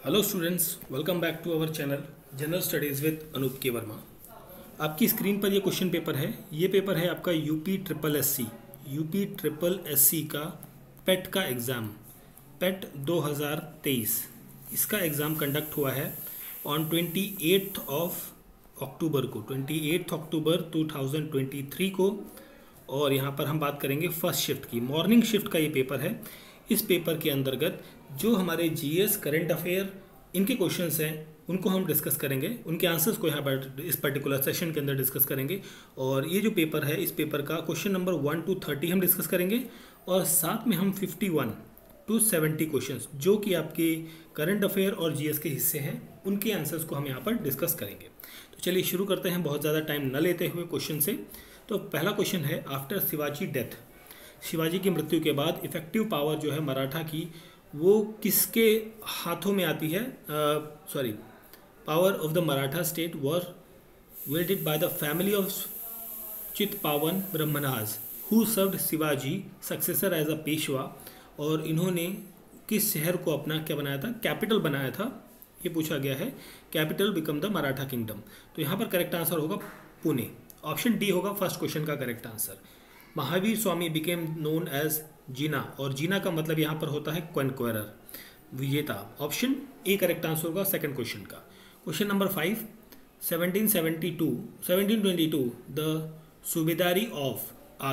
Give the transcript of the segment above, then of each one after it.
Hello students, welcome back to our channel general studies with Anoop K Verma. आपकी screen पर ये question paper है। ये पेपर है आपका यूपी ट्रिपल एस सी का पेट का एग्ज़ाम, पेट 2023। इसका एग्ज़ाम कंडक्ट हुआ है ऑन 28 अक्टूबर को, 28 अक्टूबर 2023 को। और यहाँ पर हम बात करेंगे फर्स्ट शिफ्ट की, मॉर्निंग शिफ्ट का ये पेपर है। इस पेपर के अंतर्गत जो हमारे जीएस करंट अफेयर इनके क्वेश्चंस हैं उनको हम डिस्कस करेंगे, उनके आंसर्स को यहाँ पर इस पर्टिकुलर सेशन के अंदर डिस्कस करेंगे। और ये जो पेपर है, इस पेपर का क्वेश्चन नंबर 1 to 30 हम डिस्कस करेंगे और साथ में हम 51 to 70 क्वेश्चंस जो कि आपके करंट अफेयर और जीएस के हिस्से हैं उनके आंसर्स को हम यहाँ पर डिस्कस करेंगे। तो चलिए शुरू करते हैं बहुत ज़्यादा टाइम न लेते हुए क्वेश्चन से। तो पहला क्वेश्चन है, आफ्टर शिवाजी डेथ, शिवाजी की मृत्यु के बाद इफेक्टिव पावर जो है मराठा की वो किसके हाथों में आती है? Power of the Maratha state were wielded by the family of Chitpavan Brahmans who served Shivaji successor as a Peshwa. और इन्होंने किस शहर को अपना क्या बनाया था? कैपिटल बनाया था। ये पूछा गया है, capital become the Maratha kingdom. तो यहाँ पर करेक्ट आंसर होगा पुणे। ऑप्शन डी होगा फर्स्ट क्वेश्चन का correct answer. Mahavir Swami became known as Jina, और जीना का मतलब यहाँ पर होता है कॉन्क्वेरर, विजेता। ऑप्शन ए करेक्ट आंसर होगा सेकंड क्वेश्चन का। Question number 5, 1722 the subedari of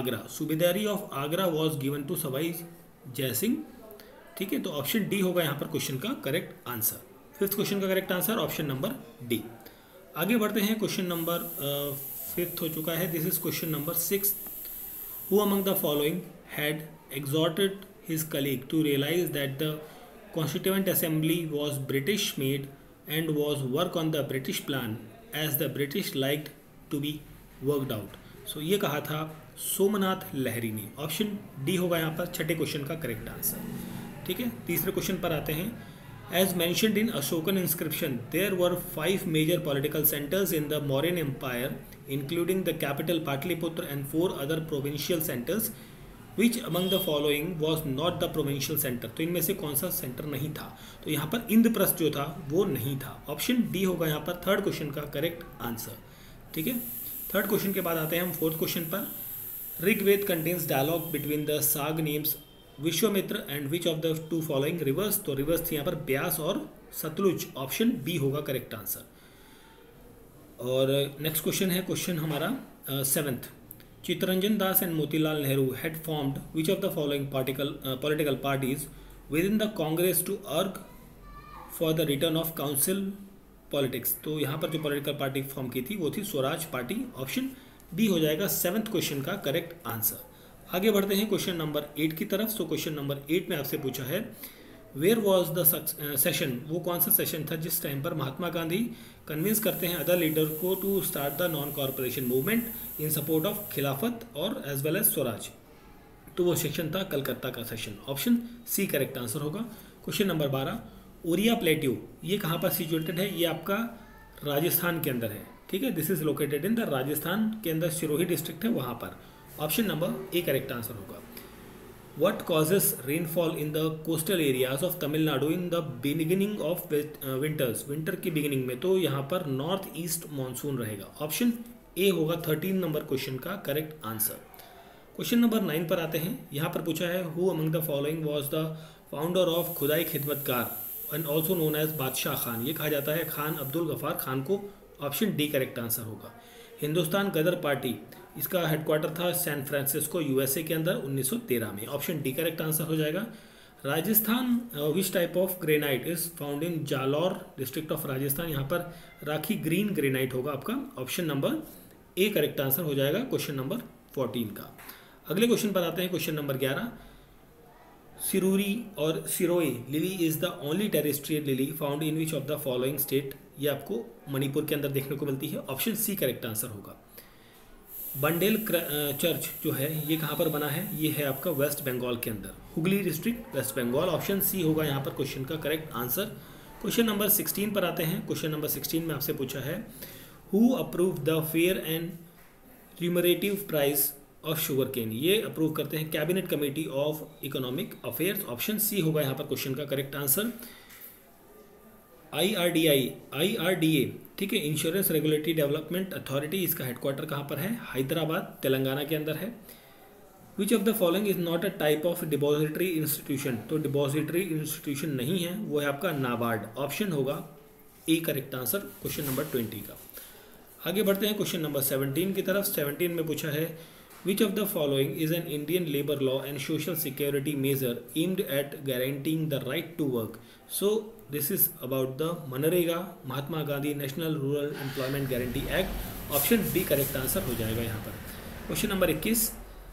Agra was given to Sawai Jai Singh. ठीक है, तो ऑप्शन डी होगा यहाँ पर क्वेश्चन का करेक्ट आंसर। फिफ्थ क्वेश्चन का correct answer option number D. आगे बढ़ते हैं, क्वेश्चन नंबर 5th हो चुका है। This is question number 6। Who among the following had exhorted his colleague to realize that the Constituent Assembly was British made and was work on the British plan as the British liked to be worked out? So ये कहा था सोमनाथ लहरी ने। Option D होगा यहाँ पर छठे question का correct answer. ठीक है, तीसरे क्वेश्चन पर आते हैं। As mentioned in Ashokan inscription, there were 5 major political centers in the Mauryan Empire, including the capital Patliputra and 4 other provincial centers. Which among the following was not the provincial center? तो इनमें से कौन सा centre नहीं था? तो यहाँ पर इंद्रप्रस्थ जो था वो नहीं था। ऑप्शन डी होगा यहाँ पर थर्ड क्वेश्चन का करेक्ट आंसर। ठीक है, थर्ड क्वेश्चन के बाद आते हैं हम फोर्थ क्वेश्चन पर। Rigveda contains dialogue between the sage names Vishwamitra and which of the two following rivers? तो रिवर्स थी यहाँ पर ब्यास और सतलुज। ऑप्शन बी होगा करेक्ट आंसर। और नेक्स्ट क्वेश्चन है, क्वेश्चन हमारा 7th। Chittaranjan Das and Motilal Nehru had formed which of the following political parties within the Congress to urge for the return of council politics? तो यहाँ पर जो पॉलिटिकल पार्टी फॉर्म की थी वो थी स्वराज पार्टी। ऑप्शन बी हो जाएगा 7th क्वेश्चन का करेक्ट आंसर। आगे बढ़ते हैं क्वेश्चन नंबर 8 की तरफ। सो क्वेश्चन नंबर 8 में आपसे पूछा है, वेयर वॉज द सेशन? वो कौन सा सेशन था जिस टाइम पर महात्मा गांधी कन्विंस करते हैं अदर लीडर को to start the non cooperation movement in support of Khilafat और एज वेल एज स्वराज? तो वो सेशन था कलकत्ता का session. Option C correct answer होगा। क्वेश्चन नंबर 12, ओरिया प्लेट्यू ये कहाँ पर सिचुएटेड है? ये आपका राजस्थान के अंदर है। ठीक है, this is located in the Rajasthan के अंदर, सिरोही डिस्ट्रिक्ट है वहाँ पर। Option number A correct answer होगा। What causes rainfall in the coastal areas of Tamil Nadu in the beginning of winters? Winter की बिगिनिंग में तो यहाँ पर नॉर्थ ईस्ट मानसून रहेगा। ऑप्शन ए होगा 13 नंबर क्वेश्चन का करेक्ट आंसर। क्वेश्चन नंबर 9 पर आते हैं। यहाँ पर पूछा है, who among the following was the founder of Khudai Khidmatgar and also known as Badshah Khan? ये कहा जाता है खान अब्दुल गफार खान को। ऑप्शन डी करेक्ट आंसर होगा। हिंदुस्तान गदर पार्टी इसका हेडक्वार्टर था सैन फ्रांसिस्को यूएसए के अंदर 1913 में। ऑप्शन डी करेक्ट आंसर हो जाएगा। Rajasthan which type of granite is found in Jalore district of Rajasthan? यहाँ पर राखी ग्रीन ग्रेनाइट होगा आपका। Option number A correct answer हो जाएगा क्वेश्चन नंबर 14 का। अगले क्वेश्चन पर आते हैं, question number 11। Shirui or Siroi lily is the only terrestrial lily found in which of the following state? ये आपको मणिपुर के अंदर देखने को मिलती है। ऑप्शन सी करेक्ट आंसर होगा। बंडेल चर्च जो है ये कहाँ पर बना है? ये है आपका वेस्ट बंगाल के अंदर, Hooghly district, west Bengal. Option C होगा यहाँ पर क्वेश्चन का करेक्ट आंसर। क्वेश्चन नंबर 16 पर आते हैं। क्वेश्चन नंबर 16 में आपसे पूछा है, who approve the fair and remunerative price of sugar cane? ये अप्रूव करते हैं cabinet committee of economic affairs. Option C होगा यहाँ पर क्वेश्चन का करेक्ट आंसर। IRDA, ठीक है, इंश्योरेंस रेगुलेटरी डेवलपमेंट अथॉरिटी, इसका हेडक्वार्टर कहाँ पर है? हैदराबाद, तेलंगाना के अंदर है। Which of the following is not a type of depository institution, तो डिपॉजिटरी इंस्टीट्यूशन नहीं है, वो है आपका नाबार्ड। ऑप्शन होगा A correct answer question number 20 का। आगे बढ़ते हैं क्वेश्चन नंबर 17 की तरफ। 17 में पूछा है which of the following is an Indian labour law and social security measure aimed at guaranteeing the right to work. So this is about the MNREGA, Mahatma Gandhi national rural employment guarantee act. Option B correct answer हो जाएगा यहाँ पर। Question number 21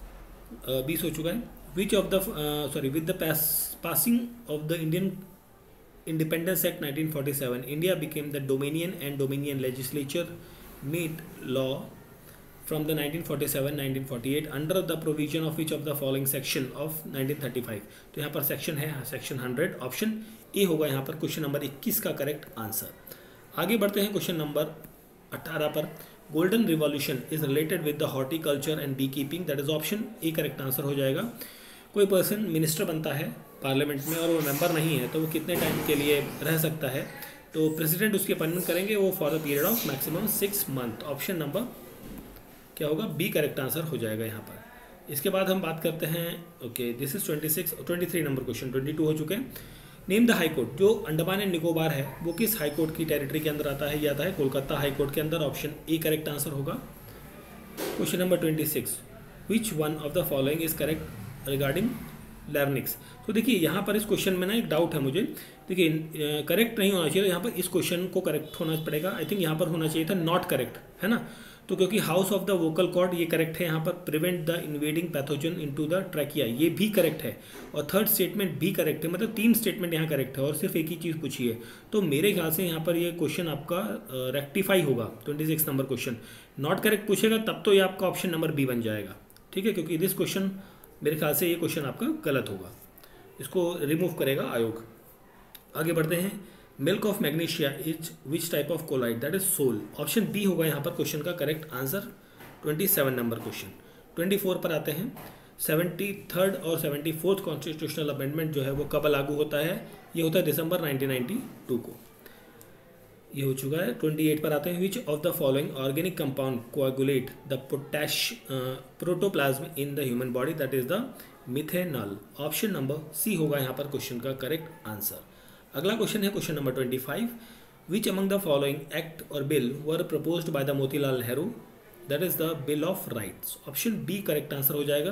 20 हो चुका है। Which of the with the passing of the Indian Independence Act 1947, India became the Dominion and Dominion legislature made law from the 1947-1948 under the provision of which of the following section of 1935। तो यहाँ पर section है section 100। Option A होगा यहाँ पर question number 21 का correct answer. आगे बढ़ते हैं क्वेश्चन नंबर 18 पर। Golden revolution is related with the horticulture and beekeeping, that is option A correct answer हो जाएगा। कोई पर्सन मिनिस्टर बनता है पार्लियामेंट में और वो मेंबर नहीं है तो वो कितने टाइम के लिए रह सकता है? तो प्रेसिडेंट उसकी अपॉइंटमेंट करेंगे वो for the period of maximum 6 month. Option number क्या होगा? बी करेक्ट आंसर हो जाएगा यहाँ पर। इसके बाद हम बात करते हैं okay this is 23 number question. 22 हो चुके हैं। नेम द हाई कोर्ट, जो अंडमान एंड निकोबार है वो किस हाई कोर्ट की टेरिटरी के अंदर आता है? ये आता है कोलकाता हाई कोर्ट के अंदर। ऑप्शन ए करेक्ट आंसर होगा। Question number 26 which one of the following is correct regarding larynx. तो देखिए यहाँ पर इस क्वेश्चन में ना एक डाउट है मुझे। देखिए करेक्ट नहीं होना चाहिए, यहाँ पर इस क्वेश्चन को करेक्ट होना पड़ेगा। आई थिंक यहाँ पर होना चाहिए था नॉट करेक्ट, है ना? तो क्योंकि house of the vocal cord ये करेक्ट है, यहाँ पर prevent the invading pathogen into the trachea ये भी करेक्ट है, और थर्ड स्टेटमेंट भी करेक्ट है। मतलब 3 स्टेटमेंट यहाँ करेक्ट है और सिर्फ एक ही चीज़ पूछी है। तो मेरे ख्याल से यहाँ पर ये क्वेश्चन आपका रेक्टिफाई होगा। 26 नंबर क्वेश्चन नॉट करेक्ट पूछेगा तब तो ये आपका ऑप्शन नंबर बी बन जाएगा, ठीक है, क्योंकि दिस क्वेश्चन मेरे ख्याल से ये क्वेश्चन आपका गलत होगा, इसको रिमूव करेगा आयोग। आगे बढ़ते हैं। Milk of magnesia is which type of colloid, that is sol. Option B होगा यहाँ पर क्वेश्चन का करेक्ट आंसर। 27 number question. 24 पर आते हैं। 73rd और 74th कॉन्स्टिट्यूशनल अमेंडमेंट जो है वो कब लागू होता है? ये होता है दिसंबर 1992 को। ये हो चुका है। 28 पर आते हैं। Which of the following organic compound coagulate the potash protoplasm in the human body, that is the methanol. Option number C होगा यहाँ पर क्वेश्चन का करेक्ट आंसर। अगला क्वेश्चन है question number 25। Which among the following act or bill were proposed by the Motilal Nehru, that is the bill of rights. Option B correct answer हो जाएगा।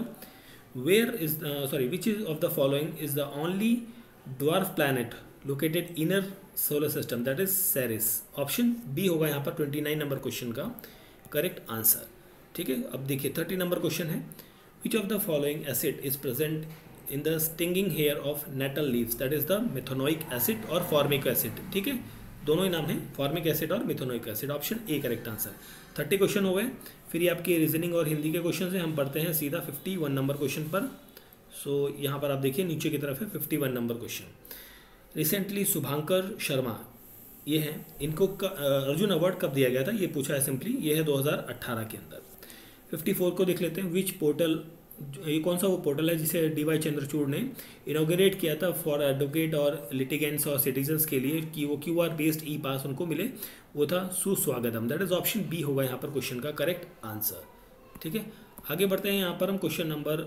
Which is of the following is the only dwarf planet located inner solar system, that is Ceres. Option B होगा यहाँ पर 29 number question का correct answer, ठीक है। अब देखिए 30 नंबर क्वेश्चन है। Which of the following acid is present in the stinging hair of nettle leaves, that is the methanoic acid और फॉर्मिक एसिड, ठीक है, दोनों ही नाम है फॉर्मिक एसिड और methanoic acid. Option A correct answer. 30 question हो गए। फिर ये आपकी रीजनिंग और हिंदी के क्वेश्चन है। हम पढ़ते हैं सीधा 51 नंबर क्वेश्चन पर। सो यहाँ पर आप देखिए नीचे की तरफ है 51 number question. Recently Shubhankar Sharma ये हैं, इनको अर्जुन अवार्ड कब दिया गया था ये पूछा है सिंपली। ये है 2018 के अंदर। 54 को देख लेते हैं। विच पोर्टल, ये कौन सा वो पोर्टल है जिसे डी.वाई. चंद्रचूड़ ने इनोग्रेट किया था फॉर एडवोकेट और लिटिगेंट्स और सिटीजन्स के लिए कि वो QR बेस्ड ई पास उनको मिले, वो था सुस्वागतम। दैट इज ऑप्शन बी होगा यहाँ पर क्वेश्चन का करेक्ट आंसर, ठीक है। आगे बढ़ते हैं। यहाँ पर हम क्वेश्चन नंबर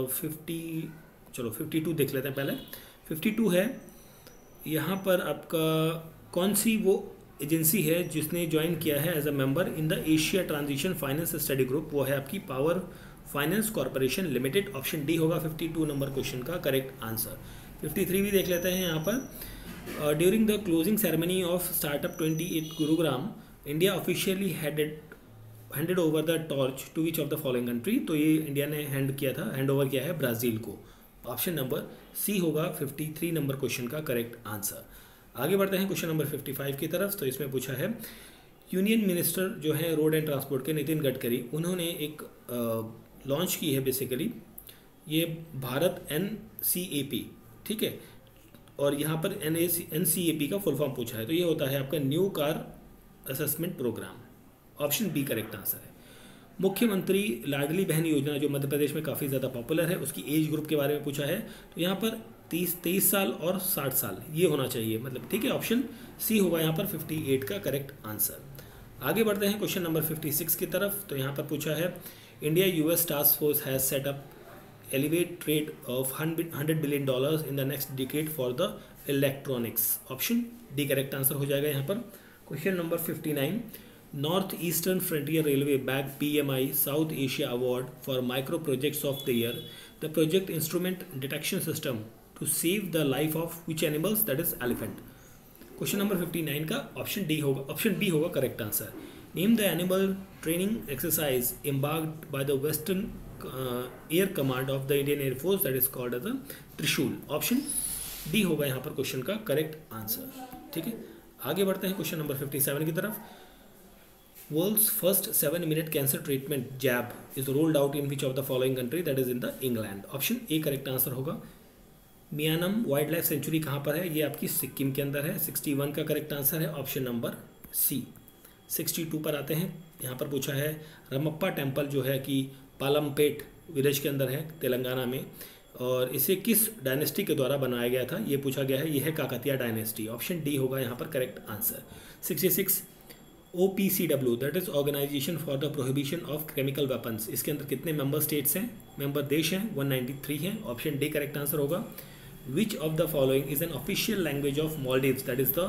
52 देख लेते हैं पहले। 52 है, यहाँ पर आपका कौन सी वो एजेंसी है जिसने ज्वाइन किया है as a member in the Asia transition finance study group, वो है आपकी power finance corporation limited. Option D होगा 52 नंबर क्वेश्चन का करेक्ट आंसर। 53 भी देख लेते हैं यहाँ पर। During the closing ceremony of startup 28 Gurugram, India officially handed over the torch to which of the following country. तो ये इंडिया ने हैंड ओवर किया है ब्राज़ील को। ऑप्शन नंबर सी होगा 53 नंबर क्वेश्चन का करेक्ट आंसर। आगे बढ़ते हैं क्वेश्चन नंबर 55 की तरफ। तो इसमें पूछा है यूनियन मिनिस्टर जो है रोड एंड ट्रांसपोर्ट के नितिन गडकरी, उन्होंने एक लॉन्च की है बेसिकली ये भारत NCAP, ठीक है, और यहाँ पर NCAP का फुल फॉर्म पूछा है। तो ये होता है आपका new car assessment program. Option B correct answer है। मुख्यमंत्री लाडली बहन योजना जो मध्य प्रदेश में काफ़ी ज़्यादा पॉपुलर है, उसकी एज ग्रुप के बारे में पूछा है। तो यहाँ पर 23 साल और 60 साल ये होना चाहिए, मतलब ठीक है, ऑप्शन सी होगा यहाँ पर 58 का करेक्ट आंसर। आगे बढ़ते हैं क्वेश्चन नंबर 56 की तरफ। तो यहाँ पर पूछा है India US task force has set up elevate trade of $100 billion in the next decade for the electronics. Option D correct answer हो जाएगा यहाँ पर। Question number 59, north eastern frontier railway bag PMI south Asia award for micro projects of the year the project instrument detection system to save the life of which animals, that is elephant. Question number 59 का option D होगा, option B होगा correct answer. Name the animal training exercise embarked by the western air command of the Indian air force, that is called as a Trishul. Option D होगा यहाँ पर question का correct answer. ठीक है, आगे बढ़ते हैं क्वेश्चन नंबर 57 की तरफ। World's first 7-minute cancer treatment jab is rolled out in which of the following country, that is in the England. Option A correct answer होगा। मियानम वाइल्ड लाइफ सेंचुरी कहाँ पर है, ये आपकी सिक्किम के अंदर है। 61 का करेक्ट आंसर है ऑप्शन नंबर सी। 62 पर आते हैं। यहाँ पर पूछा है रमप्पा टेम्पल जो है कि पालमपेट विलेज के अंदर है तेलंगाना में, और इसे किस डायनेस्टी के द्वारा बनाया गया था, ये पूछा गया है। ये है काकतिया डायनेस्टी। ऑप्शन डी होगा यहाँ पर correct answer. 66 OPCW that is organisation for the prohibition of chemical weapons, इसके अंदर कितने मेंबर स्टेट्स हैं, मेंबर देश हैं, 193 हैं। ऑप्शन डी करेक्ट आंसर होगा। Which of the following is an official language of Maldives, that is the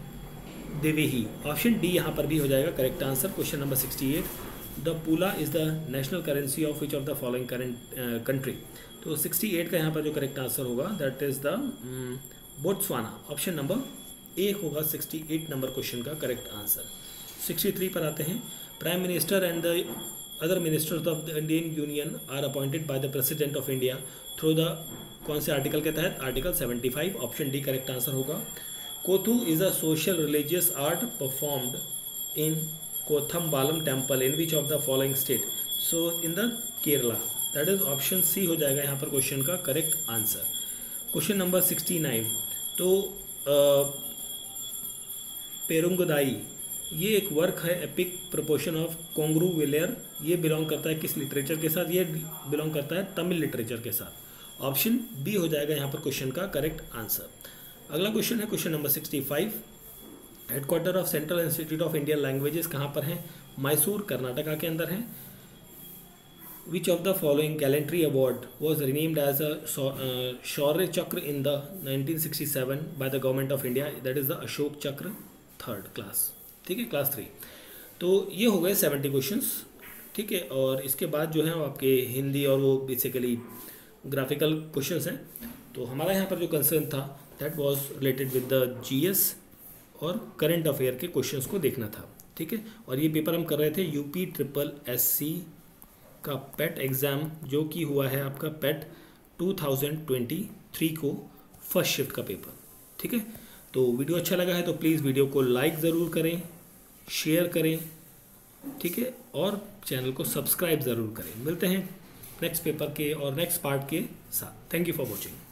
Dhivehi. Option D यहाँ पर भी हो जाएगा correct answer. Question number 68, the pula is the national currency of which of the following country. तो 68 का यहाँ पर जो करेक्ट आंसर होगा that is the Botswana. Option number A होगा 68 नंबर क्वेश्चन का करेक्ट आंसर। 63 पर आते हैं। Prime minister and the other ministers of the Indian union are appointed by the president of India through the, कौन से article के तहत, article 75। Option D correct answer होगा। Koothu is a social religious art performed in Koothambalam temple in which of the following state, so in the Kerala, that is option C हो जाएगा यहाँ पर question का करेक्ट आंसर। क्वेश्चन नंबर 69, तो पेरुंगदाई ये एक work है एपिक प्रोपोर्शन ऑफ कोंगरू विलियर, ये बिलोंग करता है किस लिटरेचर के साथ, ये बिलोंग करता है तमिल लिटरेचर के साथ। ऑप्शन बी हो जाएगा यहाँ पर क्वेश्चन का करेक्ट आंसर। अगला क्वेश्चन है question number 65, headquarter of central institute of Indian languages कहाँ पर है, मैसूर कर्नाटका के अंदर है। Which of the following gallantry award was renamed as a Shaurya Chakra in the 1967 by the government of India, that is the Ashok Chakra 3rd class। ठीक है, class 3। तो ये हो गए 70 क्वेश्चंस। ठीक है, और इसके बाद जो है वो आपके हिंदी और वो बेसिकली ग्राफिकल क्वेश्चंस हैं। तो हमारा यहाँ पर जो कंसर्न था that was related with the GS और करंट अफेयर के क्वेश्चंस को देखना था। ठीक है, और ये पेपर हम कर रहे थे UPSSC का पेट एग्ज़ाम जो कि हुआ है आपका पेट 2023 को फर्स्ट शिफ्ट का पेपर। ठीक है, तो वीडियो अच्छा लगा है तो प्लीज़ वीडियो को लाइक ज़रूर करें, शेयर करें, ठीक है, और चैनल को सब्सक्राइब ज़रूर करें। मिलते हैं नेक्स्ट पेपर के और नेक्स्ट पार्ट के साथ। Thank you for watching.